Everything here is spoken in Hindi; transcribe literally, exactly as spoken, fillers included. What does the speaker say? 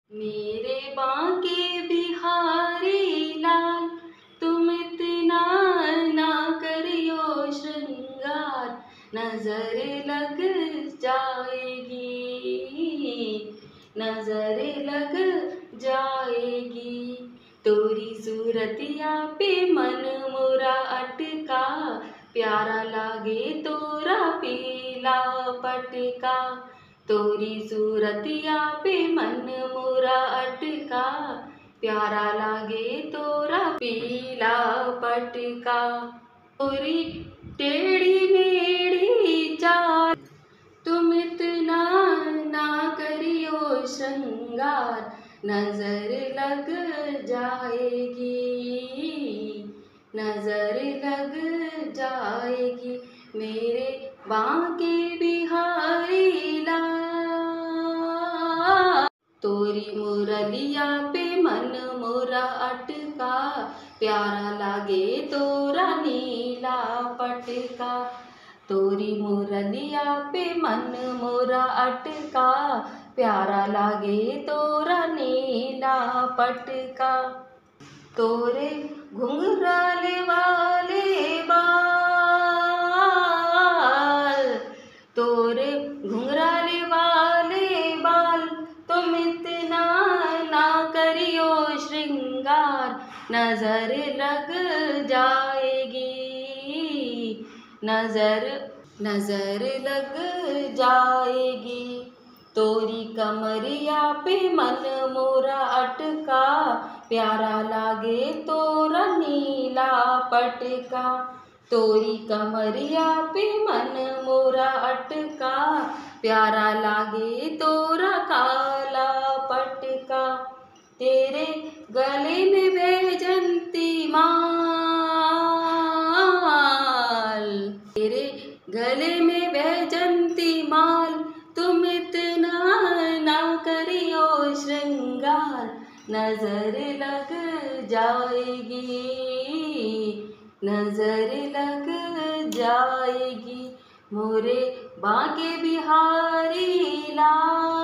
मेरे बांके बिहारी लाल, तुम इतना ना करियो श्रृंगार, नजर लग जाएगी, नजर लग जाएगी। तोरी सूरतिया पे मन मोरा अटका, प्यारा लागे तोरा पीला पटका। तोरी सूरतिया पे मन मोरा अटका, प्यारा लागे तोरा पीला पटका। तोरी टेढ़ी मेढ़ी चाल, तुम इतना ना करियो श्रृंगार, नजर लग जाएगी, नजर लग जाएगी। मेरे बांके बिहारी लाल, तोरी मुरलिया पे मन मोरा अटका, प्यारा लागे तोरा नीला पटका। तोरी मुरलिया पे मन मोरा अटका, प्यारा लागे तोरा नीला पटका। तोरे घुंघराले वाले बाल, तोरे घुंघराले वाले बाल, तुम इतना ना करियो श्रृंगार, नजर लग जाएगी, नजर नजर लग जाएगी। तोरी कमरिया पे मन मोरा अटका, प्यारा लागे तोरा नीला पटका। तोरी कमरिया पे मन मोरा अटका, प्यारा लागे तोरा काला पटका। तेरे गले में वैजंती माल, तेरे गले में वैजंती माल, तुम इतना ना करियो श्रृंगार, नजर लग जाएगी, नजर लग जाएगी। मोरे बांके बिहारी लाल।